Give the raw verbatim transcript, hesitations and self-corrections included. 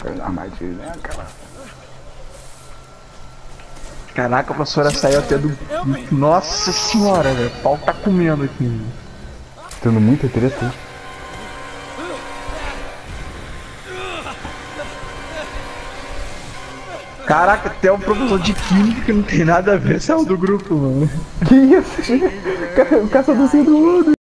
Foi na armadilha, cara. Caraca, a professora saiu até do... Nossa senhora, velho. O pau tá comendo aqui. Tendo muita treta. Caraca, até o professor de química que não tem nada a ver saiu do grupo, mano. Que isso, gente? O caçadorzinho do mundo.